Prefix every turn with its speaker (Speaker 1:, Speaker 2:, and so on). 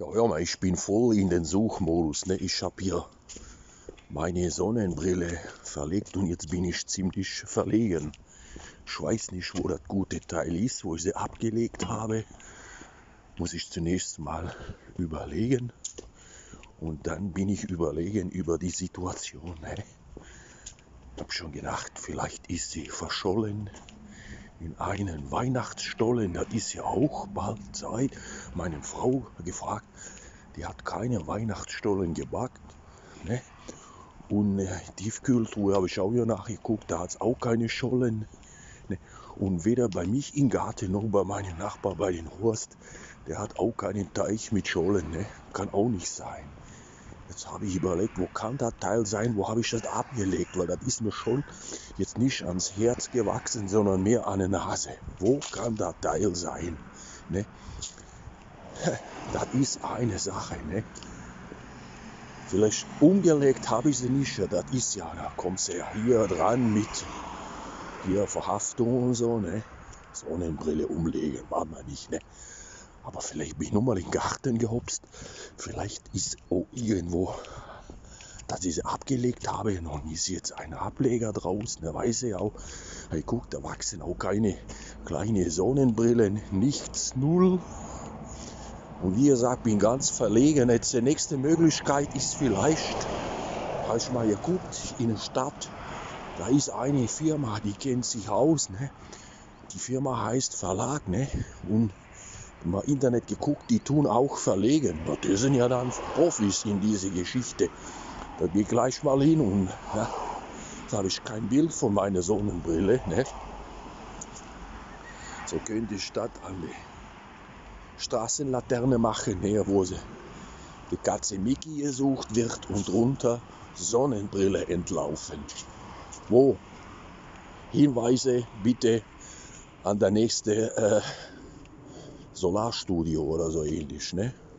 Speaker 1: Ja, hör mal, ich bin voll in den Suchmodus. Ne? Ich habe hier meine Sonnenbrille verlegt und jetzt bin ich ziemlich verlegen. Ich weiß nicht, wo das gute Teil ist, wo ich sie abgelegt habe. Muss ich zunächst mal überlegen. Und dann bin ich überlegen über die Situation. Ne? Ich habe schon gedacht, vielleicht ist sie verschollen in einen Weihnachtsstollen. Das ist ja auch bald Zeit. Meine Frau gefragt, die hat keine Weihnachtsstollen gebackt. Ne? Und Tiefkühltruhe habe ich auch hier nachgeguckt, da hat es auch keine Schollen. Ne? Und weder bei mich im Garten noch bei meinem Nachbar, bei den Horst, der hat auch keinen Teich mit Schollen. Ne? Kann auch nicht sein. Jetzt habe ich überlegt, wo kann das Teil sein, wo habe ich das abgelegt, weil das ist mir schon jetzt nicht ans Herz gewachsen, sondern mehr an die Nase. Wo kann das Teil sein? Ne? Das ist eine Sache. Ne? Vielleicht umgelegt habe ich sie nicht, das ist ja, da kommt sie ja hier dran mit hier Verhaftung und so. Ne? Sonnenbrille umlegen, machen wir nicht. Ne? Aber vielleicht bin ich nochmal in den Garten gehopst, vielleicht ist auch irgendwo, dass ich sie abgelegt habe, noch ist jetzt ein Ableger draußen, der weiß ja auch. Hey, guck, da wachsen auch keine kleine Sonnenbrillen, nichts, null. Und wie gesagt, bin ganz verlegen. Jetzt die nächste Möglichkeit ist vielleicht, habe ich mal geguckt, in der Stadt, da ist eine Firma, die kennt sich aus. Ne? Die Firma heißt Verlag. Ne? Und mal Internet geguckt, die tun auch verlegen. Die sind ja dann Profis in diese Geschichte. Da gehe ich gleich mal hin und ja, da habe ich kein Bild von meiner Sonnenbrille. Ne? So könnte ich das an die Straßenlaterne machen, ne, wo sie die Katze Mickey gesucht wird und drunter Sonnenbrille entlaufen. Wo? Hinweise bitte an der nächste Solarstudio oder so ähnlich. Ne?